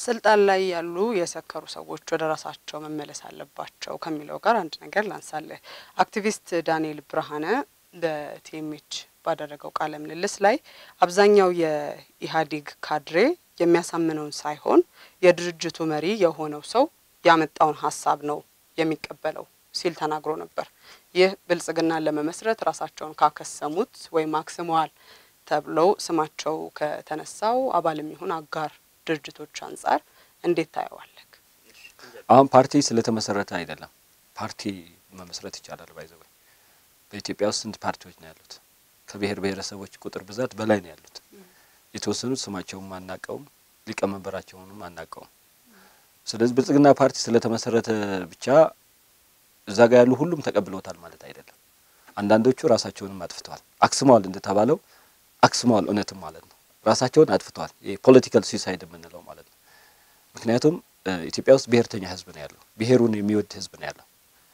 ስልጣን ላይ ያሉ የሰከሩ ሰዎች ወደ ራሳቸው መመለስ አለባቸው ከሚለው ጋር አንድ ነገር ላንሳለህ። አክቲቪስት ዳንኤል ብርሃነ ለቲኤምኤች ባደረገው ቃለ ምልልስ ላይ አብዛኛው የኢህአዴግ ካድሬ የሚያሳምነውን ሳይሆን የድርጅቱ መሪ የሆነው ሰው ያመጣውን ሐሳብ ነው የሚቀበለው ሲል ተናግሮ ነበር። ይህ ብልጽግናን ለመመስረት ራሳቸውን ካከሰሙት ወይ ማክሰሙዋል ተብለው ስማቸው ከተነሳው አባልም ይሁን አጋር ድርጅቶች አንፃር እንዴት ታየዋለህ? አሁን ፓርቲ ስለተመሰረተ አይደለም ፓርቲ መመስረት ይቻላል ባይዘው በኢትዮጵያ ውስጥ ስንት ፓርቲዎች ነው ያሉት? ከብሔር ብሔረሰቦች ቁጥር ብዛት በላይ ነው ያሉት። የተወሰኑት ስማቸውም አናቀውም ሊቀመንበራቸውንም አናቀውም። ስለዚህ ብልጽግና ፓርቲ ስለተመሰረተ ብቻ እዛ ጋር ያሉ ሁሉም ተቀብለውታል ማለት አይደለም። አንዳንዶቹ ራሳቸውንም አጥፍተዋል። አክስመዋል እንደተባለው አክስመዋል እውነትም ማለት ነው። ራሳቸውን አጥፍተዋል። የፖለቲካል ሱሳይድ የምንለው ማለት ነው። ምክንያቱም ኢትዮጵያ ውስጥ ብሔርተኛ ህዝብ ነው ያለው። ብሔሩን የሚወድ ህዝብ ነው ያለው።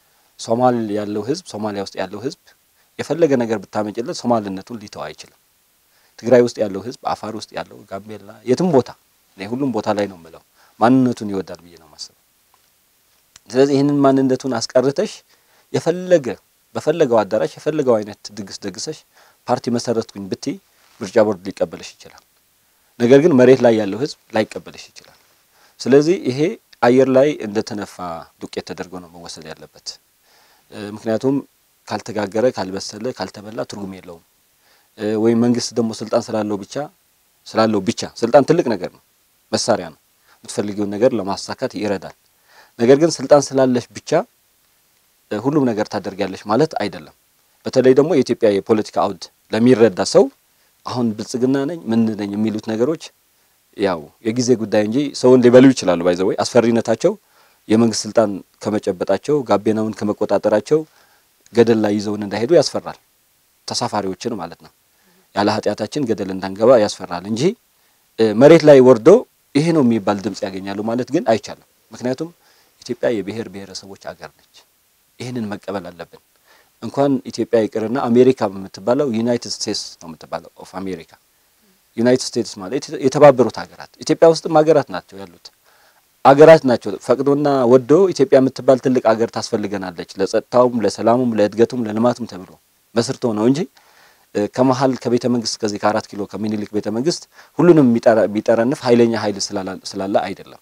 ሶማሊያ ውስጥ ያለው ህዝብ የፈለገ ነገር ብታመጭለት ሶማሊነቱን ሊተው አይችልም። ትግራይ ውስጥ ያለው ህዝብ፣ አፋር ውስጥ ያለው፣ ጋምቤላ የትም ቦታ ሁሉም ቦታ ላይ ነው የምለው ማንነቱን ይወዳል ብዬ ነው ማሰብ። ስለዚህ ይሄንን ማንነቱን አስቀርተሽ በፈለገው አዳራሽ የፈለገው አይነት ድግስ ደግሰሽ ፓርቲ መሰረትኩኝ ብቲ ምርጫ ቦርድ ሊቀበልሽ ይችላል። ነገር ግን መሬት ላይ ያለው ህዝብ ላይቀበልሽ ይችላል። ስለዚህ ይሄ አየር ላይ እንደተነፋ ዱቄት ተደርጎ ነው መወሰድ ያለበት። ምክንያቱም ካልተጋገረ ካልበሰለ ካልተበላ ትርጉም የለውም። ወይ መንግስት ደግሞ ስልጣን ስላለው ብቻ ስልጣን ትልቅ ነገር ነው፣ መሳሪያ ነው፣ የምትፈልጊውን ነገር ለማሳካት ይረዳል። ነገር ግን ስልጣን ስላለሽ ብቻ ሁሉም ነገር ታደርጋለሽ ማለት አይደለም። በተለይ ደግሞ የኢትዮጵያ የፖለቲካ አውድ ለሚረዳ ሰው አሁን ብልጽግና ነኝ ምን ነኝ የሚሉት ነገሮች ያው የጊዜ ጉዳይ እንጂ ሰውን ሊበሉ ይችላሉ። ባይዘው አስፈሪነታቸው የመንግስት ስልጣን ከመጨበጣቸው ጋቤናውን ከመቆጣጠራቸው ገደል ላይ ይዘውን እንዳይሄዱ ያስፈራል። ተሳፋሪዎችን ማለት ነው። ያለ ኃጢያታችን ገደል እንዳንገባ ያስፈራል እንጂ መሬት ላይ ወርዶ ይሄ ነው የሚባል ድምጽ ያገኛሉ ማለት ግን አይቻልም። ምክንያቱም ኢትዮጵያ የብሔር ብሔረሰቦች አገር ነች። ይሄንን መቀበል አለብን። እንኳን ኢትዮጵያ ይቅርና አሜሪካ የምትባለው ዩናይትድ ስቴትስ ነው የምትባለው ኦፍ አሜሪካ። ዩናይትድ ስቴትስ ማለት የተባበሩት ሀገራት ኢትዮጵያ ውስጥም ሀገራት ናቸው ያሉት አገራት ናቸው። ፈቅዶና ወዶ ኢትዮጵያ የምትባል ትልቅ አገር ታስፈልገናለች ለጸጥታውም ለሰላሙም ለእድገቱም ለልማቱም ተብሎ መስርቶ ነው እንጂ ከመሃል ከቤተ መንግስት ከዚህ ከ4 ኪሎ ከሚኒሊክ ቤተ መንግስት ሁሉንም የሚጠረንፍ ኃይለኛ ኃይል ስላለ አይደለም።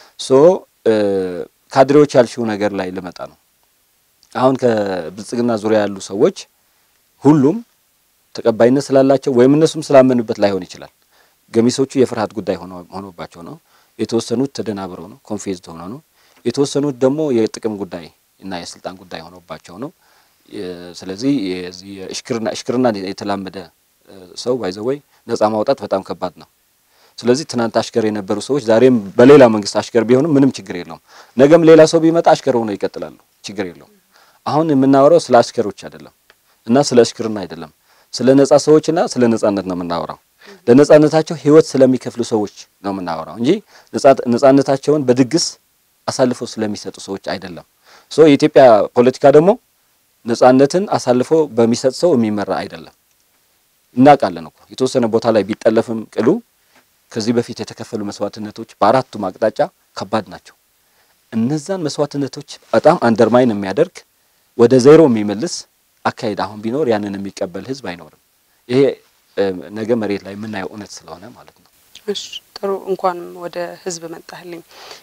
ካድሬዎች ያልሽው ነገር ላይ ልመጣ ነው። አሁን ከብልጽግና ዙሪያ ያሉ ሰዎች ሁሉም ተቀባይነት ስላላቸው ወይም እነሱም ስላመኑበት ላይሆን ይችላል። ገሚሶቹ የፍርሃት ጉዳይ ሆኖባቸው ነው። የተወሰኑት ተደናብረው ነው፣ ኮንፊውዝድ ሆነው ነው። የተወሰኑት ደግሞ የጥቅም ጉዳይ እና የስልጣን ጉዳይ ሆኖባቸው ነው። ስለዚህ የዚህ እሽክርና የተላመደ ሰው ባይዘው ነፃ ማውጣት በጣም ከባድ ነው። ስለዚህ ትናንት አሽከር የነበሩ ሰዎች ዛሬም በሌላ መንግስት አሽከር ቢሆንም ምንም ችግር የለውም። ነገም ሌላ ሰው ቢመጣ አሽከር ሆነው ይቀጥላሉ፣ ችግር የለውም። አሁን የምናወራው ስለ አሽከሮች አይደለም እና ስለ እሽክርና አይደለም፣ ስለ ነፃ ሰዎችና ስለ ነፃነት ነው የምናወራው። ለነፃነታቸው ህይወት ስለሚከፍሉ ሰዎች ነው የምናወራው እንጂ ነፃነታቸውን በድግስ አሳልፈው ስለሚሰጡ ሰዎች አይደለም። የኢትዮጵያ ፖለቲካ ደግሞ ነፃነትን አሳልፎ በሚሰጥ ሰው የሚመራ አይደለም። እናውቃለን እኮ የተወሰነ ቦታ ላይ ቢጠለፍም ቅሉ ከዚህ በፊት የተከፈሉ መስዋዕትነቶች በአራቱም አቅጣጫ ከባድ ናቸው። እነዛን መስዋዕትነቶች በጣም አንደርማይን የሚያደርግ ወደ ዜሮ የሚመልስ አካሄድ አሁን ቢኖር ያንን የሚቀበል ህዝብ አይኖርም። ይሄ ነገ መሬት ላይ የምናየው እውነት ስለሆነ ማለት ነው። እሺ ጥሩ እንኳን ወደ ህዝብ መጣህልኝ።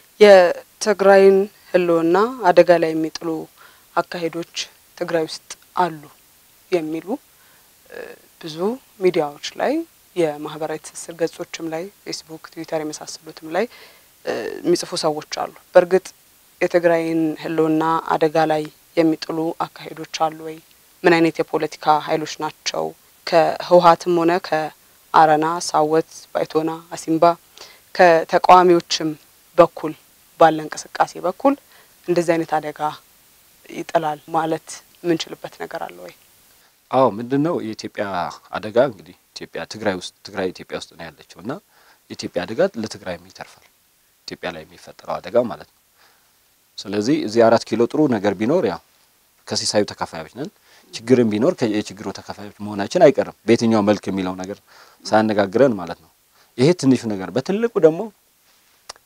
የትግራይን ህልውና አደጋ ላይ የሚጥሉ አካሄዶች ትግራይ ውስጥ አሉ የሚሉ ብዙ ሚዲያዎች ላይ የማህበራዊ ትስስር ገጾችም ላይ ፌስቡክ፣ ትዊተር የመሳሰሉትም ላይ የሚጽፉ ሰዎች አሉ። በርግጥ የትግራይን ህልውና አደጋ ላይ የሚጥሉ አካሄዶች አሉ ወይ? ምን አይነት የፖለቲካ ኃይሎች ናቸው? ከህወሓትም ሆነ ከአረና፣ ሳወት፣ ባይቶና፣ አሲምባ ከተቃዋሚዎችም በኩል ባለ እንቅስቃሴ በኩል እንደዚህ አይነት አደጋ ይጥላል ማለት ምንችልበት ነገር አለ ወይ? አዎ ምንድነው የኢትዮጵያ አደጋ እንግዲህ ትግራይ ኢትዮጵያ ውስጥ ነው ያለችውና የኢትዮጵያ አደጋ ለትግራይም ይተርፋል። ኢትዮጵያ ላይ የሚፈጠረው አደጋ ማለት ነው። ስለዚህ እዚህ 4 ኪሎ ጥሩ ነገር ቢኖር ያው ከሲሳዩ ተካፋዮች ነን። ችግርም ቢኖር የችግሩ ተካፋዮች መሆናችን አይቀርም። በየትኛው መልክ የሚለው ነገር ሳያነጋግረን ማለት ነው። ይሄ ትንሹ ነገር። በትልቁ ደግሞ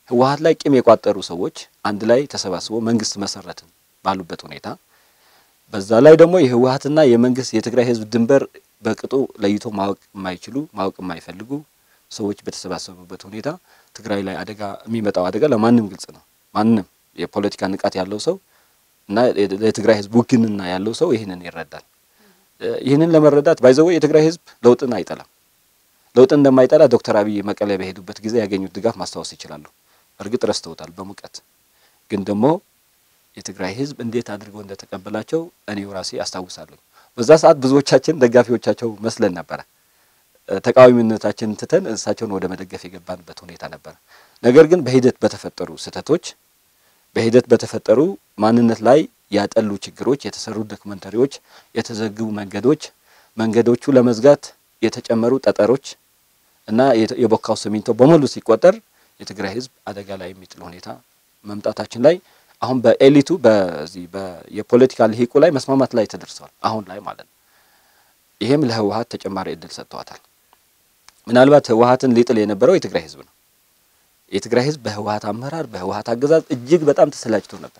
ህወሓት ላይ ቂም የቋጠሩ ሰዎች አንድ ላይ ተሰባስበው መንግስት መሰረትን ባሉበት ሁኔታ በዛ ላይ ደግሞ የህወሓትና የመንግስት የትግራይ ህዝብ ድንበር በቅጡ ለይቶ ማወቅ የማይፈልጉ ሰዎች በተሰባሰቡበት ሁኔታ ትግራይ ላይ አደጋ የሚመጣው አደጋ ለማንም ግልጽ ነው። ማንም የፖለቲካ ንቃት ያለው ሰው እና የትግራይ ህዝብ ውግንና ያለው ሰው ይሄንን ይረዳል። ይሄንን ለመረዳት ባይዘው የትግራይ ህዝብ ለውጥን አይጠላም። ለውጥን እንደማይጠላ ዶክተር አብይ መቀሌ በሄዱበት ጊዜ ያገኙት ድጋፍ ማስታወስ ይችላሉ። እርግጥ ረስተውታል በሙቀት ግን ደግሞ የትግራይ ህዝብ እንዴት አድርገው እንደተቀበላቸው እኔው ራሴ አስታውሳለሁ። በዛ ሰዓት ብዙዎቻችን ደጋፊዎቻቸው መስለን ነበር። ተቃዋሚነታችንን ትተን እሳቸውን ወደ መደገፍ የገባንበት ሁኔታ ነበር። ነገር ግን በሂደት በተፈጠሩ ስህተቶች በሂደት በተፈጠሩ ማንነት ላይ ያጠሉ ችግሮች የተሰሩ ዶክመንተሪዎች የተዘገቡ መንገዶቹ ለመዝጋት የተጨመሩ ጠጠሮች እና የቦካው ሲሚንቶ በሙሉ ሲቆጠር የትግራይ ህዝብ አደጋ ላይ የሚጥል ሁኔታ መምጣታችን ላይ አሁን በኤሊቱ በዚህ የፖለቲካ ልሂቁ ላይ መስማማት ላይ ተደርሷል አሁን ላይ ማለት ነው። ይሄም ለህወሓት ተጨማሪ እድል ሰጥቷታል። ምናልባት ህወሓትን ሊጥል የነበረው የትግራይ ህዝብ ነው። የትግራይ ህዝብ በህወሓት አመራር በህወሓት አገዛዝ እጅግ በጣም ተሰላችቶ ነበር።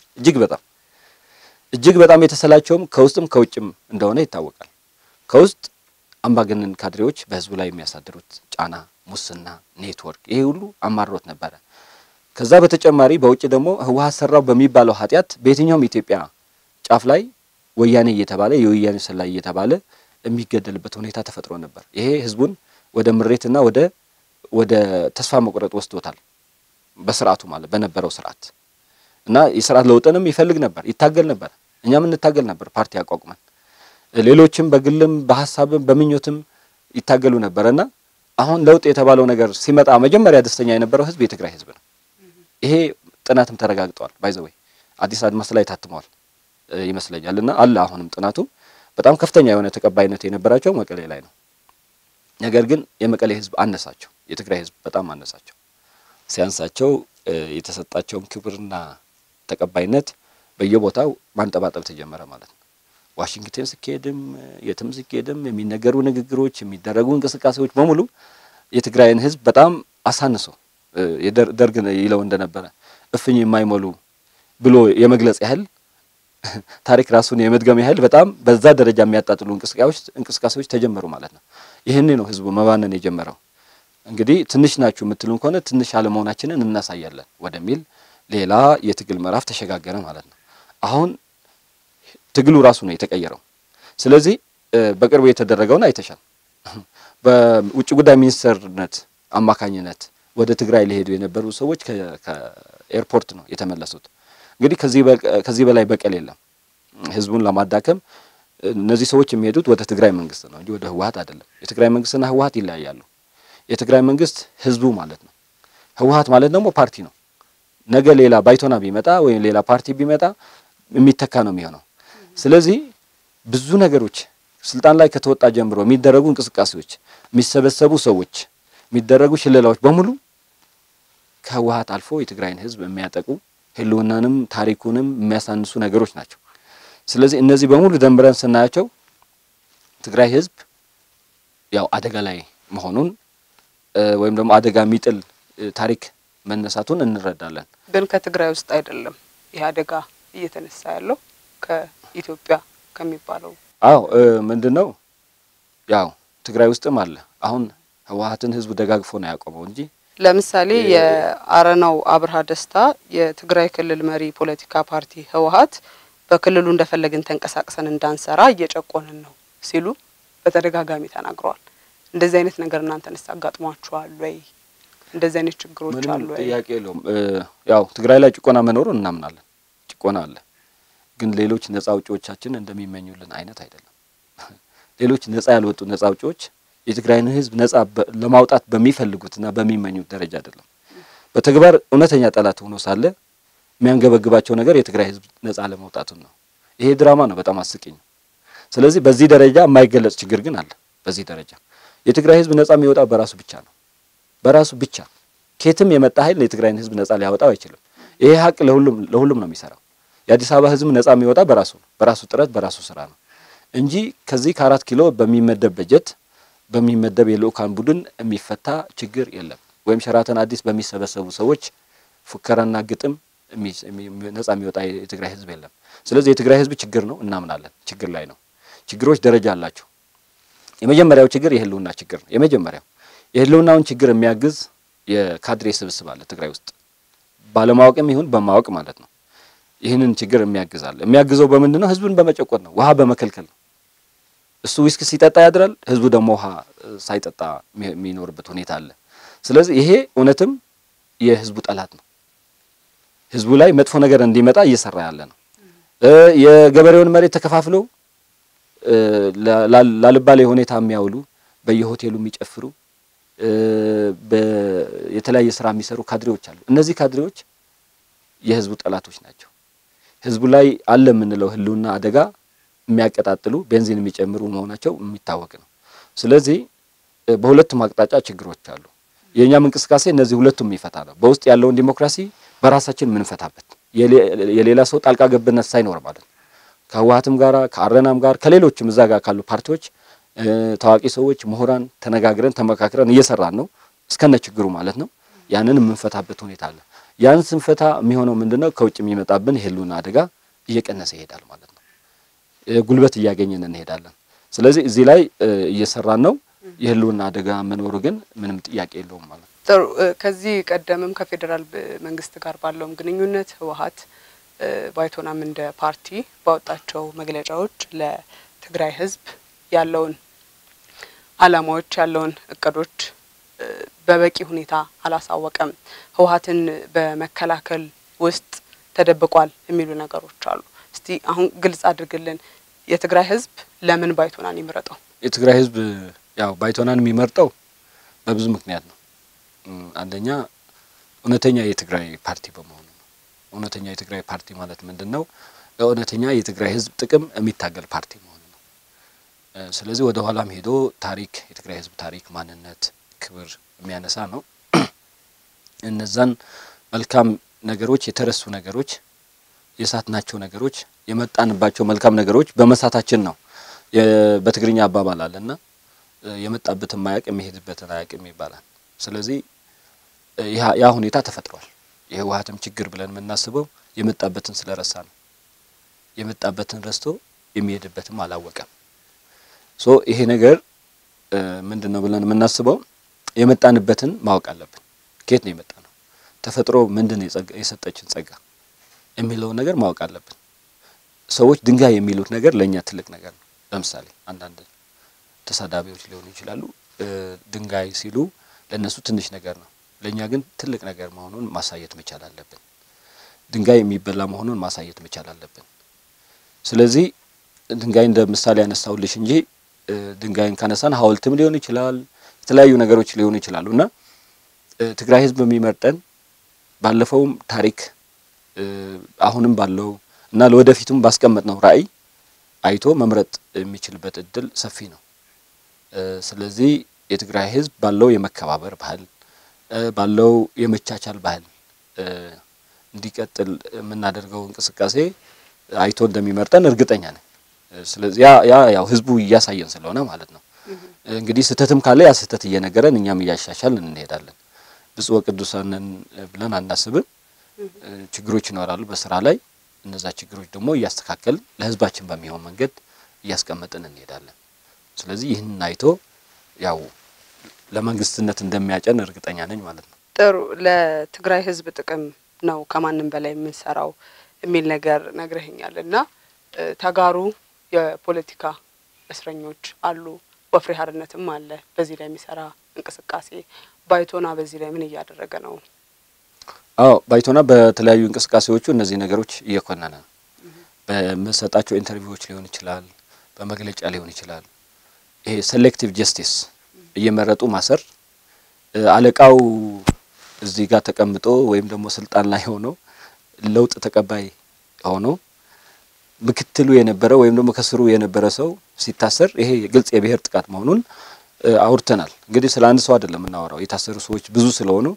እጅግ በጣም የተሰላቸውም ከውስጥም ከውጭም እንደሆነ ይታወቃል። ከውስጥ አምባገነን ካድሬዎች በህዝቡ ላይ የሚያሳድሩት ጫና፣ ሙስና፣ ኔትወርክ ይሄ ሁሉ አማሮት ነበር። ከዛ በተጨማሪ በውጭ ደግሞ ህወሓት ሰራው በሚባለው ኃጢያት በየትኛውም ኢትዮጵያ ጫፍ ላይ ወያኔ እየተባለ የወያኔ ሰላይ እየተባለ የሚገደልበት ሁኔታ ተፈጥሮ ነበር። ይሄ ህዝቡን ወደ ምሬትና ወደ ተስፋ መቁረጥ ወስዶታል። በስርዓቱ ማለት በነበረው ስርዓት እና የስርዓት ለውጥንም ይፈልግ ነበር፣ ይታገል ነበር። እኛም እንታገል ነበር ፓርቲ አቋቁመን ሌሎችም በግልም በሐሳብም በምኞትም ይታገሉ ነበርና አሁን ለውጥ የተባለው ነገር ሲመጣ መጀመሪያ ደስተኛ የነበረው ህዝብ የትግራይ ህዝብ ነው። ይሄ ጥናትም ተረጋግጧል። ባይዘው አዲስ አድማስ ላይ ታትሟል ይመስለኛልና አለ አሁንም ጥናቱ በጣም ከፍተኛ የሆነ ተቀባይነት የነበራቸው መቀሌ ላይ ነው። ነገር ግን የመቀሌ ህዝብ አነሳቸው፣ የትግራይ ህዝብ በጣም አነሳቸው። ሲያንሳቸው የተሰጣቸው ክብርና ተቀባይነት በየቦታው ማንጠባጠብ ተጀመረ ማለት ነው። ዋሽንግተን ሲኬድም የትም ሲኬድም የሚነገሩ ንግግሮች የሚደረጉ እንቅስቃሴዎች በሙሉ የትግራይን ህዝብ በጣም አሳንሶ የደርግ ይለው እንደነበረ እፍኝ የማይሞሉ ብሎ የመግለጽ ያህል ታሪክ ራሱን የመድገም ያህል በጣም በዛ ደረጃ የሚያጣጥሉ እንቅስቃሴዎች ተጀመሩ ማለት ነው። ይሄን ነው ህዝቡ መባነን የጀመረው። እንግዲህ ትንሽ ናችሁ የምትሉን ከሆነ ትንሽ አለመሆናችንን እናሳያለን ወደሚል ሌላ የትግል ምዕራፍ ተሸጋገረ ማለት ነው። አሁን ትግሉ ራሱ ነው የተቀየረው። ስለዚህ በቅርቡ የተደረገውን አይተሻል። በውጭ ጉዳይ ሚኒስትርነት አማካኝነት ወደ ትግራይ ሊሄዱ የነበሩ ሰዎች ከኤርፖርት ነው የተመለሱት። እንግዲህ ከዚህ በላይ በቀል የለም። ህዝቡን ለማዳከም እነዚህ ሰዎች የሚሄዱት ወደ ትግራይ መንግስት ነው እንጂ ወደ ህወሓት አይደለም። የትግራይ መንግስትና ህወሓት ይለያያሉ። የትግራይ መንግስት ህዝቡ ማለት ነው። ህወሓት ማለት ደግሞ ፓርቲ ነው። ነገ ሌላ ባይቶና ቢመጣ ወይም ሌላ ፓርቲ ቢመጣ የሚተካ ነው የሚሆነው። ስለዚህ ብዙ ነገሮች ስልጣን ላይ ከተወጣ ጀምሮ የሚደረጉ እንቅስቃሴዎች፣ የሚሰበሰቡ ሰዎች፣ የሚደረጉ ሽለላዎች በሙሉ ከህወሓት አልፎ የትግራይን ህዝብ የሚያጠቁ ህልውናንም ታሪኩንም የሚያሳንሱ ነገሮች ናቸው። ስለዚህ እነዚህ በሙሉ ደምረን ስናያቸው ትግራይ ህዝብ ያው አደጋ ላይ መሆኑን ወይም ደግሞ አደጋ የሚጥል ታሪክ መነሳቱን እንረዳለን። ግን ከትግራይ ውስጥ አይደለም ይሄ አደጋ እየተነሳ ያለው ከኢትዮጵያ ከሚባለው ምንድነው ያው ትግራይ ውስጥም አለ። አሁን ህወሓትን ህዝቡ ደጋግፎ ነው ያቆመው እንጂ ለምሳሌ የአረናው አብርሃ ደስታ የትግራይ ክልል መሪ ፖለቲካ ፓርቲ ህወሓት በክልሉ እንደፈለግን ተንቀሳቅሰን እንዳንሰራ እየጨቆነን ነው ሲሉ በተደጋጋሚ ተናግረዋል። እንደዚህ አይነት ነገር እናንተንስ አጋጥሟችኋል ወይ? እንደዚህ አይነት ችግሮች አሉ ወይ? ጥያቄ የለውም። ያው ትግራይ ላይ ጭቆና መኖሩን እናምናለን። ጭቆና አለ። ግን ሌሎች ነፃ አውጪዎቻችን እንደሚመኙልን አይነት አይደለም። ሌሎች ነፃ ያልወጡ ነፃ አውጪዎች የትግራይን ህዝብ ነፃ ለማውጣት በሚፈልጉትና በሚመኙት ደረጃ አይደለም። በተግባር እውነተኛ ጠላት ሆኖ ሳለ የሚያንገበግባቸው ነገር የትግራይ ህዝብ ነፃ ለማውጣቱ ነው። ይሄ ድራማ ነው፣ በጣም አስቂኝ። ስለዚህ በዚህ ደረጃ የማይገለጽ ችግር ግን አለ። በዚህ ደረጃ የትግራይ ህዝብ ነፃ የሚወጣው በራሱ ብቻ ነው። በራሱ ብቻ ከየትም የመጣ ኃይል የትግራይን ህዝብ ነፃ ሊያወጣው አይችልም። ይሄ ሀቅ ለሁሉም ነው የሚሰራው። የአዲስ አበባ ህዝብ ነፃ የሚወጣው በራሱ ነው፣ በራሱ ጥረት በራሱ ስራ ነው እንጂ ከዚህ ከ4 ኪሎ በሚመደብ በጀት በሚመደብ የልኡካን ቡድን የሚፈታ ችግር የለም። ወይም ሸራተን አዲስ በሚሰበሰቡ ሰዎች ፉከራና ግጥም ነፃ የሚወጣ የትግራይ ህዝብ የለም። ስለዚህ የትግራይ ህዝብ ችግር ነው እናምናለን። ችግር ላይ ነው። ችግሮች ደረጃ አላቸው። የመጀመሪያው ችግር የህልውና ችግር ነው። የመጀመሪያው የህልውናውን ችግር የሚያግዝ የካድሬ ስብስብ አለ ትግራይ ውስጥ ባለማወቅም ይሁን በማወቅ ማለት ነው። ይህንን ችግር የሚያግዛል። የሚያግዘው በምንድነው? ህዝቡን በመጨቆን ነው፣ ውሃ በመከልከል ነው። እሱ ዊስኪ ሲጠጣ ያድራል፣ ህዝቡ ደግሞ ውሃ ሳይጠጣ የሚኖርበት ሁኔታ አለ። ስለዚህ ይሄ እውነትም የህዝቡ ጠላት ነው። ህዝቡ ላይ መጥፎ ነገር እንዲመጣ እየሰራ ያለ ነው። የገበሬውን መሬት ተከፋፍለው ላልባሌ ሁኔታ የሚያውሉ በየሆቴሉ የሚጨፍሩ የተለያየ ስራ የሚሰሩ ካድሬዎች አሉ። እነዚህ ካድሬዎች የህዝቡ ጠላቶች ናቸው። ህዝቡ ላይ አለ የምንለው ህልውና አደጋ የሚያቀጣጥሉ ቤንዚን የሚጨምሩ መሆናቸው የሚታወቅ ነው። ስለዚህ በሁለቱም አቅጣጫ ችግሮች አሉ። የኛም እንቅስቃሴ እነዚህ ሁለቱም ይፈታ ነው። በውስጥ ያለውን ዲሞክራሲ በራሳችን ምንፈታበት የሌላ ሰው ጣልቃ ገብነት ሳይኖር ማለት ነው። ከህወሓትም ጋራ ከአረናም ጋር ከሌሎችም እዛ ጋር ካሉ ፓርቲዎች ታዋቂ ሰዎች ምሁራን ተነጋግረን ተመካክረን እየሰራን ነው እስከነ ችግሩ ማለት ነው። ያንን የምንፈታበት ሁኔታ አለ። ያን ስንፈታ የሚሆነው ምንድነው? ከውጭ የሚመጣብን የህልውና አደጋ እየቀነሰ ይሄዳል ማለት ነው። ጉልበት እያገኘን እንሄዳለን። ስለዚህ እዚህ ላይ እየሰራን ነው። የህልውና አደጋ መኖሩ ግን ምንም ጥያቄ የለውም ማለት ነው። ጥሩ። ከዚህ ቀደምም ከፌደራል መንግስት ጋር ባለውም ግንኙነት ህወሓት ባይቶናም እንደ ፓርቲ ባወጣቸው መግለጫዎች ለትግራይ ህዝብ ያለውን አላማዎች ያለውን እቅዶች በበቂ ሁኔታ አላሳወቀም። ህወሓትን በመከላከል ውስጥ ተደብቋል የሚሉ ነገሮች አሉ። እስቲ አሁን ግልጽ አድርግልን፣ የትግራይ ህዝብ ለምን ባይቶናን ይመረጠው? የትግራይ ህዝብ ያው ባይቶናን የሚመርጠው በብዙ ምክንያት ነው። አንደኛ እውነተኛ የትግራይ ፓርቲ በመሆኑ ነው። እውነተኛ የትግራይ ፓርቲ ማለት ምንድነው? እውነተኛ የትግራይ ህዝብ ጥቅም የሚታገል ፓርቲ መሆኑ ነው። ስለዚህ ወደ ኋላም ሄዶ ታሪክ የትግራይ ህዝብ ታሪክ ማንነት ክብር የሚያነሳ ነው። እነዛን መልካም ነገሮች የተረሱ ነገሮች የሳትናቸው ነገሮች የመጣንባቸው መልካም ነገሮች በመሳታችን ነው። በትግርኛ አባባል አለና የመጣበትን ማያቅ የሚሄድበትን አያቅም ይባላል። ስለዚህ ያ ሁኔታ ተፈጥሯል። የህወሓትም ችግር ብለን የምናስበው የመጣበትን ስለረሳ ነው። የመጣበትን ረስቶ የሚሄድበትም አላወቀም። ይሄ ነገር ምንድነው ብለን የምናስበው? የመጣንበትን ማወቅ አለብን። ከየት ነው የመጣነው? ተፈጥሮ ምንድነው የሰጠችን ጸጋ የሚለውን ነገር ማወቅ አለብን። ሰዎች ድንጋይ የሚሉት ነገር ለኛ ትልቅ ነገር ነው። ለምሳሌ አንዳንድ ተሳዳቢዎች ሊሆኑ ይችላሉ። ድንጋይ ሲሉ ለነሱ ትንሽ ነገር ነው፣ ለኛ ግን ትልቅ ነገር መሆኑን ማሳየት መቻል አለብን። ድንጋይ የሚበላ መሆኑን ማሳየት መቻል አለብን። ስለዚህ ድንጋይ እንደ ምሳሌ ያነሳውልሽ እንጂ ድንጋይን ካነሳን ሐውልትም ሊሆን ይችላል፣ የተለያዩ ነገሮች ሊሆኑ ይችላሉና ትግራይ ህዝብ የሚመርጠን ባለፈውም ታሪክ አሁንም ባለው እና ለወደፊቱም ባስቀመጥነው ራዕይ አይቶ መምረጥ የሚችልበት እድል ሰፊ ነው። ስለዚህ የትግራይ ህዝብ ባለው የመከባበር ባህል ባለው የመቻቻል ባህል እንዲቀጥል የምናደርገው እንቅስቃሴ አይቶ እንደሚመርጠን እርግጠኛ ነኝ። ስለዚህ ያው ህዝቡ እያሳየን ስለሆነ ማለት ነው። እንግዲህ ስተትም ካለ ያ ስተት እየነገረን እኛም እያሻሻልን እንሄዳለን። ብፁዕ ቅዱሳንን ብለን አናስብም። ችግሮች ይኖራሉ በስራ ላይ። እነዛ ችግሮች ደግሞ እያስተካከል ለህዝባችን በሚሆን መንገድ እያስቀመጥን እንሄዳለን። ስለዚህ ይህንን አይቶ ያው ለመንግስትነት እንደሚያጨን እርግጠኛ ነኝ ማለት ነው። ጥሩ። ለትግራይ ህዝብ ጥቅም ነው ከማንም በላይ የምንሰራው የሚል ነገር ነግረኸኛልና ተጋሩ የፖለቲካ እስረኞች አሉ፣ ወፍሬ ሀርነትም አለ በዚህ ላይ የሚሰራ እንቅስቃሴ። ባይቶና በዚህ ላይ ምን እያደረገ ነው? ባይቶና በተለያዩ እንቅስቃሴዎቹ እነዚህ ነገሮች እየኮነነ ነው። በመሰጣቸው ኢንተርቪዎች ሊሆን ይችላል፣ በመግለጫ ሊሆን ይችላል። ይሄ ሴሌክቲቭ ጀስቲስ እየመረጡ ማሰር፣ አለቃው እዚህ ጋር ተቀምጦ ወይም ደግሞ ስልጣን ላይ ሆኖ ለውጥ ተቀባይ ሆኖ ምክትሉ የነበረ ወይም ደግሞ ከስሩ የነበረ ሰው ሲታሰር ይሄ ግልጽ የብሔር ጥቃት መሆኑን አውርተናል። እንግዲህ ስለ አንድ ሰው አይደለም እናወራው፣ የታሰሩ ሰዎች ብዙ ስለሆኑ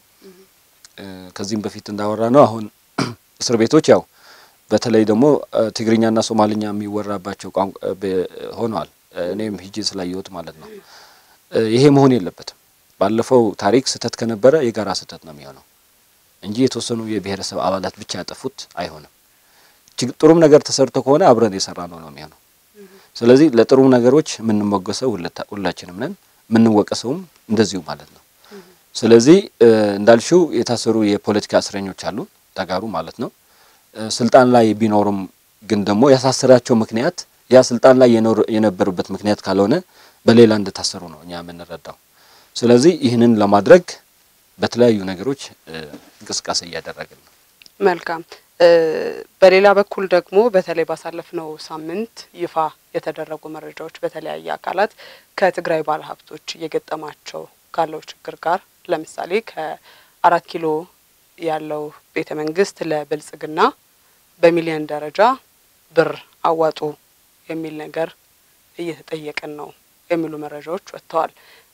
ከዚህም በፊት እንዳወራ ነው። አሁን እስር ቤቶች ያው በተለይ ደግሞ ትግርኛና ሶማሊኛ የሚወራባቸው ቋንቋ ሆነዋል። እኔም ሂጂ ስላየሁት ማለት ነው። ይሄ መሆን የለበትም። ባለፈው ታሪክ ስተት ከነበረ የጋራ ስተት ነው የሚሆነው። እንጂ የተወሰኑ የብሔረሰብ አባላት ብቻ ያጠፉት አይሆንም። ጥሩም ነገር ተሰርቶ ከሆነ አብረን የሰራነው ነው የሚሆነው። ስለዚህ ለጥሩ ነገሮች የምንሞገሰው ሁላችንም ነን፣ የምንወቀሰውም እንደዚሁ ማለት ነው። ስለዚህ እንዳልሽው የታሰሩ የፖለቲካ እስረኞች አሉ ተጋሩ ማለት ነው። ስልጣን ላይ ቢኖሩም ግን ደግሞ ያሳሰራቸው ምክንያት ያ ስልጣን ላይ የነበሩበት ምክንያት ካልሆነ በሌላ እንደታሰሩ ነው እኛ የምንረዳው። ስለዚህ ይህንን ለማድረግ በተለያዩ ነገሮች እንቅስቃሴ እያደረግን ነው። መልካም። በሌላ በኩል ደግሞ በተለይ ባሳለፍነው ሳምንት ይፋ የተደረጉ መረጃዎች በተለያየ አካላት ከትግራይ ባለሀብቶች እየገጠማቸው ካለው ችግር ጋር ለምሳሌ ከ4 ኪሎ ያለው ቤተ መንግስት ለብልጽግና በሚሊዮን ደረጃ ብር አዋጡ የሚል ነገር እየተጠየቀን ነው የሚሉ መረጃዎች ወጥተዋል።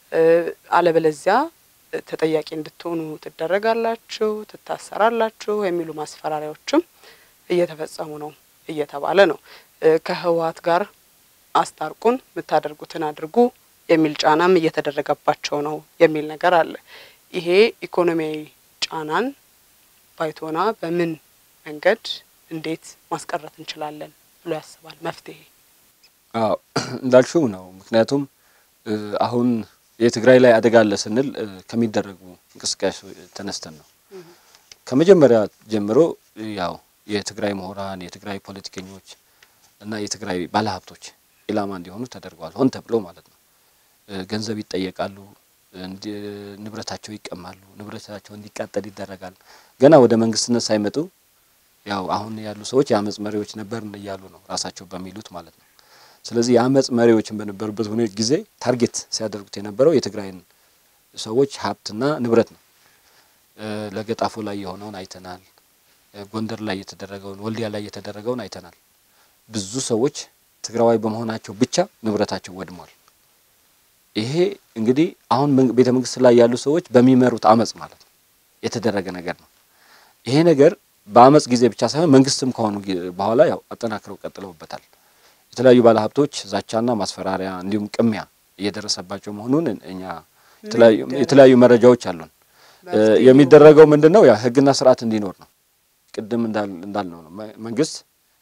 አለበለዚያ ተጠያቂ እንድትሆኑ ትደረጋላችሁ፣ ትታሰራላችሁ የሚሉ ማስፈራሪያዎችም እየተፈጸሙ ነው እየተባለ ነው። ከህወሓት ጋር አስታርቁን፣ የምታደርጉትን አድርጉ የሚል ጫናም እየተደረገባቸው ነው የሚል ነገር አለ። ይሄ ኢኮኖሚያዊ ጫናን ባይቶና በምን መንገድ እንዴት ማስቀረት እንችላለን ብሎ ያስባል? መፍትሄ እንዳልሽው ነው። ምክንያቱም አሁን የትግራይ ላይ አደጋ አለ ስንል ከሚደረጉ እንቅስቃሴ ተነስተን ነው። ከመጀመሪያ ጀምሮ ያው የትግራይ ምሁራን፣ የትግራይ ፖለቲከኞች እና የትግራይ ባለሀብቶች ኢላማ እንዲሆኑ ተደርጓል። ሆን ተብሎ ማለት ነው። ገንዘብ ይጠየቃሉ፣ ንብረታቸው ይቀማሉ፣ ንብረታቸው እንዲቃጠል ይደረጋል። ገና ወደ መንግስትነት ሳይመጡ ያው አሁን ያሉ ሰዎች የአመጽ መሪዎች ነበርን እያሉ ነው ራሳቸው በሚሉት ማለት ነው። ስለዚህ የአመጽ መሪዎችን በነበሩበት ጊዜ ታርጌት ሲያደርጉት የነበረው የትግራይን ሰዎች ሀብትና ንብረት ነው። ለገጣፎ ላይ የሆነውን አይተናል። ጎንደር ላይ የተደረገውን፣ ወልዲያ ላይ የተደረገውን አይተናል። ብዙ ሰዎች ትግራዋይ በመሆናቸው ብቻ ንብረታቸው ወድሟል። ይሄ እንግዲህ አሁን ቤተ መንግስት ላይ ያሉ ሰዎች በሚመሩት አመጽ ማለት ነው የተደረገ ነገር ነው። ይሄ ነገር በአመጽ ጊዜ ብቻ ሳይሆን መንግስትም ከሆኑ በኋላ ያው አጠናክረው ቀጥለውበታል። የተለያዩ ባለሀብቶች ዛቻና ማስፈራሪያ እንዲሁም ቅሚያ እየደረሰባቸው መሆኑን እኛ የተለያዩ መረጃዎች አሉን። የሚደረገው ምንድነው? ያ ህግና ስርዓት እንዲኖር ነው። ቅድም እንዳልነው ነው። መንግስት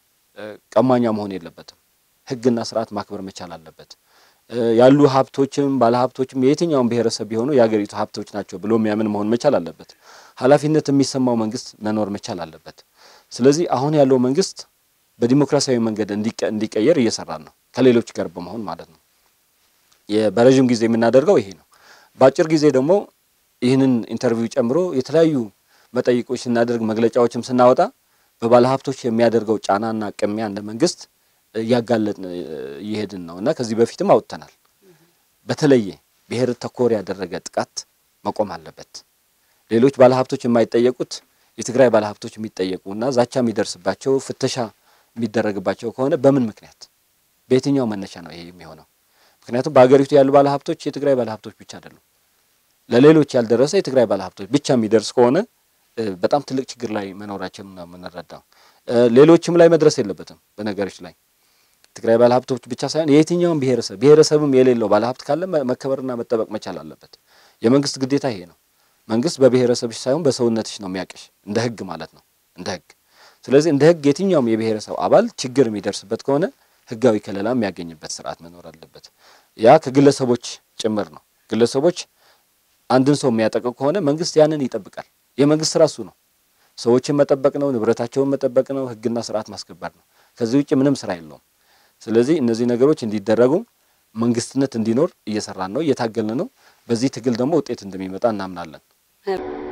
ቀማኛ መሆን የለበትም። ህግና ስርዓት ማክበር መቻል አለበት። ያሉ ሀብቶችም ባለሀብቶችም የትኛውም ብሔረሰብ ቢሆኑ የሀገሪቱ ሀብቶች ናቸው ብሎ የሚያምን መሆን መቻል አለበት። ኃላፊነት የሚሰማው መንግስት መኖር መቻል አለበት። ስለዚህ አሁን ያለው መንግስት በዲሞክራሲያዊ መንገድ እንዲቀየር እየሰራን ነው፣ ከሌሎች ጋር በመሆን ማለት ነው። በረጅም ጊዜ የምናደርገው ይሄ ነው። በአጭር ጊዜ ደግሞ ይህንን ኢንተርቪው ጨምሮ የተለያዩ መጠይቆች ስናደርግ መግለጫዎችም ስናወጣ በባለሀብቶች የሚያደርገው ጫናና ቅሚያ እንደ መንግስት እያጋለጥን እየሄድን ነውና ከዚህ በፊትም አውጥተናል። በተለየ ብሔር ተኮር ያደረገ ጥቃት መቆም አለበት። ሌሎች ባለሀብቶች የማይጠየቁት የትግራይ ባለሀብቶች የሚጠየቁና ዛቻ የሚደርስባቸው ፍተሻ የሚደረግባቸው ከሆነ በምን ምክንያት በየትኛው መነሻ ነው ይሄ የሚሆነው? ምክንያቱም በአገሪቱ ያሉ ባለሀብቶች የትግራይ ባለሀብቶች ብቻ አይደሉም። ለሌሎች ያልደረሰ የትግራይ ባለሀብቶች ብቻ የሚደርስ ከሆነ በጣም ትልቅ ችግር ላይ መኖራችን ነው የምንረዳው። ሌሎችም ላይ መድረስ የለበትም። በነገሮች ላይ ትግራይ ባለሀብቶች ብቻ ሳይሆን የትኛውም ብሔረሰብም የሌለው ባለሀብት ካለ መከበርና መጠበቅ መቻል አለበት። የመንግስት ግዴታ ይሄ ነው። መንግስት በብሔረሰብሽ ሳይሆን በሰውነትሽ ነው የሚያቀሽ፣ እንደ ህግ ማለት ነው፣ እንደ ህግ። ስለዚህ እንደ ህግ የትኛውም የብሔረሰብ አባል ችግር የሚደርስበት ከሆነ ህጋዊ ከለላ የሚያገኝበት ስርዓት መኖር አለበት። ያ ከግለሰቦች ጭምር ነው። ግለሰቦች አንድን ሰው የሚያጠቁ ከሆነ መንግስት ያንን ይጠብቃል። የመንግስት ራሱ ነው ሰዎችን መጠበቅ ነው፣ ንብረታቸውን መጠበቅ ነው፣ ህግና ስርዓት ማስከበር ነው። ከዚህ ውጪ ምንም ስራ የለውም። ስለዚህ እነዚህ ነገሮች እንዲደረጉ መንግስትነት እንዲኖር እየሰራን ነው፣ እየታገልን ነው። በዚህ ትግል ደግሞ ውጤት እንደሚመጣ እናምናለን።